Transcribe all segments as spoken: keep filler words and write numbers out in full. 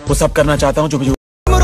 वो सब करना चाहता हूँ जो भी।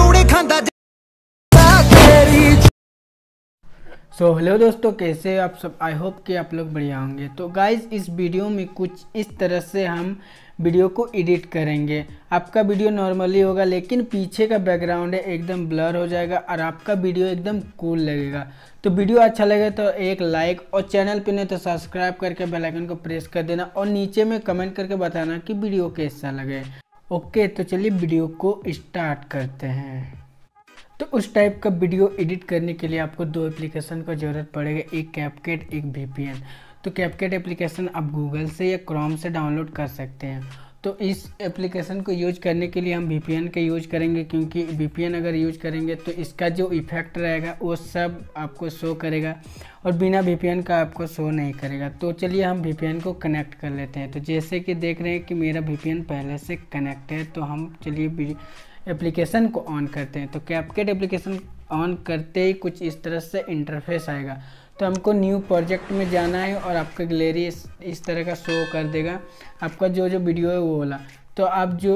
सो हेलो दोस्तों, कैसे आप सब। आई होप कि आप लोग बढ़िया होंगे। तो गाइज इस वीडियो में कुछ इस तरह से हम वीडियो को एडिट करेंगे। आपका वीडियो नॉर्मली होगा लेकिन पीछे का बैकग्राउंड है एकदम ब्लर हो जाएगा और आपका वीडियो एकदम कूल लगेगा। तो वीडियो अच्छा लगे तो एक लाइक और चैनल पे नहीं तो सब्सक्राइब करके बेल आइकन को प्रेस कर देना और नीचे में कमेंट करके बताना कि वीडियो कैसा लगे। ओके, तो चलिए वीडियो को स्टार्ट करते हैं। तो उस टाइप का वीडियो एडिट करने के लिए आपको दो एप्लीकेशन का ज़रूरत पड़ेगा, एक कैपकट एक वीपीएन। तो कैपकट एप्लीकेशन आप गूगल से या क्रोम से डाउनलोड कर सकते हैं। तो इस एप्लीकेशन को यूज करने के लिए हम वीपीएन का यूज करेंगे, क्योंकि वीपीएन अगर यूज करेंगे तो इसका जो इफेक्ट रहेगा वो सब आपको शो करेगा और बिना वीपीएन का आपको शो नहीं करेगा। तो चलिए हम वीपीएन को कनेक्ट कर लेते हैं। तो जैसे कि देख रहे हैं कि मेरा वीपीएन पहले से कनेक्ट है, तो हम चलिए एप्लीकेशन को ऑन करते हैं। तो कैपकट एप्लीकेशन ऑन करते ही कुछ इस तरह से इंटरफेस आएगा। तो हमको न्यू प्रोजेक्ट में जाना है और आपका गैलरी इस, इस तरह का शो कर देगा, आपका जो जो वीडियो है वो वाला। तो आप जो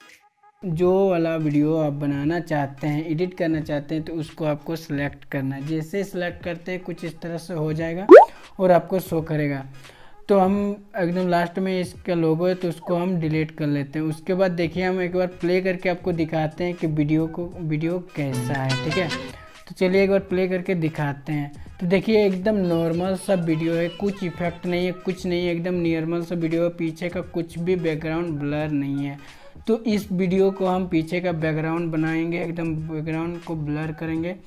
जो वाला वीडियो आप बनाना चाहते हैं, एडिट करना चाहते हैं, तो उसको आपको सिलेक्ट करना है। जैसे सिलेक्ट करते हैं कुछ इस तरह से हो जाएगा और आपको शो करेगा। तो हम एकदम लास्ट में इसका लोगो है तो उसको हम डिलीट कर लेते हैं। उसके बाद देखिए हम एक बार प्ले करके आपको दिखाते हैं कि वीडियो को वीडियो कैसा है, ठीक है। तो चलिए एक बार प्ले करके दिखाते हैं। तो देखिए एकदम नॉर्मल सा वीडियो है, कुछ इफेक्ट नहीं है, कुछ नहीं है, एकदम नॉर्मल सा वीडियो है। पीछे का कुछ भी बैकग्राउंड ब्लर नहीं है। तो इस वीडियो को हम पीछे का बैकग्राउंड बनाएंगे, एकदम बैकग्राउंड को ब्लर करेंगे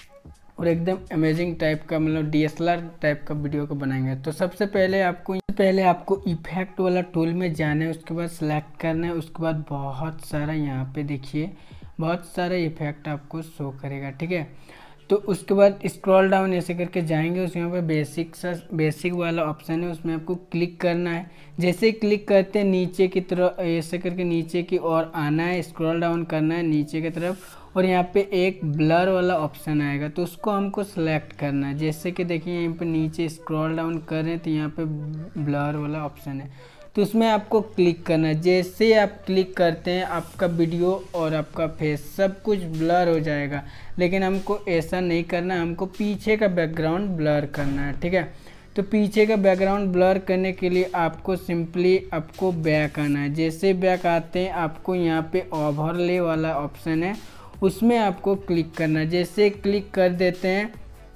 और एकदम अमेजिंग टाइप का, मतलब डीएसएलआर टाइप का वीडियो को बनाएंगे। तो सबसे पहले आपको पहले आपको इफेक्ट वाला टूल में जाना है, उसके बाद सिलेक्ट करना है। उसके बाद बहुत सारा यहाँ पे देखिए बहुत सारा इफेक्ट आपको शो करेगा, ठीक है। तो उसके बाद स्क्रॉल डाउन ऐसे करके जाएंगे, उस यहाँ पर बेसिक सा बेसिक वाला ऑप्शन है, उसमें आपको क्लिक करना है। जैसे क्लिक करते हैं नीचे की तरफ ऐसे करके नीचे की ओर आना है, स्क्रॉल डाउन करना है नीचे की तरफ और यहाँ पे एक ब्लर वाला ऑप्शन आएगा, तो उसको हमको सेलेक्ट करना है। जैसे कि देखिए यहाँ पे नीचे स्क्रॉल डाउन कर रहे हैं तो यहाँ पे ब्लर वाला ऑप्शन है, तो उसमें आपको क्लिक करना है। जैसे आप क्लिक करते हैं आपका वीडियो और आपका फेस सब कुछ ब्लर हो जाएगा, लेकिन हमको ऐसा नहीं करना, हमको पीछे का बैकग्राउंड ब्लर करना है, ठीक है। तो पीछे का बैकग्राउंड ब्लर करने के लिए आपको सिंपली आपको बैक आना है। जैसे बैक आते हैं आपको यहाँ पे ओवरले वाला ऑप्शन है, उसमें आपको क्लिक करना है। जैसे क्लिक कर देते हैं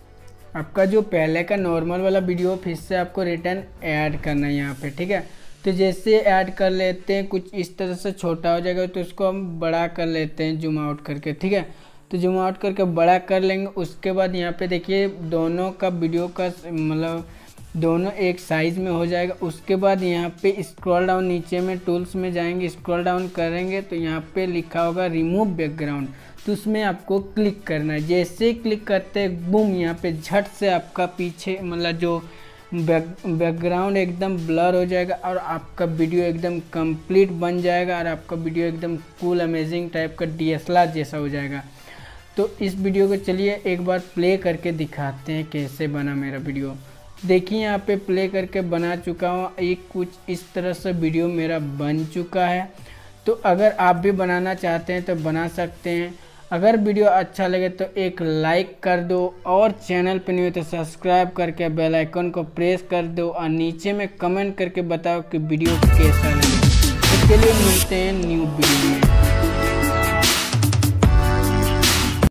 आपका जो पहले का नॉर्मल वाला वीडियो फिर से आपको रिटर्न ऐड करना है यहाँ पे, ठीक है। तो जैसे ऐड कर लेते हैं कुछ इस तरह से छोटा हो जाएगा, तो उसको हम बड़ा कर लेते हैं जूम आउट करके, ठीक है। तो जूम आउट करके बड़ा कर लेंगे। उसके बाद यहाँ पे देखिए दोनों का वीडियो का मतलब दोनों एक साइज़ में हो जाएगा। उसके बाद यहाँ पे स्क्रॉल डाउन नीचे में टूल्स में जाएंगे, स्क्रॉल डाउन करेंगे तो यहाँ पे लिखा होगा रिमूव बैकग्राउंड, तो उसमें आपको क्लिक करना है। जैसे क्लिक करते हैं बूम, यहाँ पे झट से आपका पीछे मतलब जो बैक बैकग्राउंड एकदम ब्लर हो जाएगा और आपका वीडियो एकदम कंप्लीट बन जाएगा और आपका वीडियो एकदम कूल अमेजिंग टाइप का डीएसएलआर जैसा हो जाएगा। तो इस वीडियो को चलिए एक बार प्ले करके दिखाते हैं कैसे बना मेरा वीडियो। देखिए यहाँ पे प्ले करके बना चुका हूँ, एक कुछ इस तरह से वीडियो मेरा बन चुका है। तो अगर आप भी बनाना चाहते हैं तो बना सकते हैं। अगर वीडियो अच्छा लगे तो एक लाइक कर दो और चैनल पर नहीं हो तो सब्सक्राइब करके बेल आइकन को प्रेस कर दो और नीचे में कमेंट करके बताओ कि वीडियो कैसा लगे। इसके लिए मिलते हैं न्यू वीडियो में।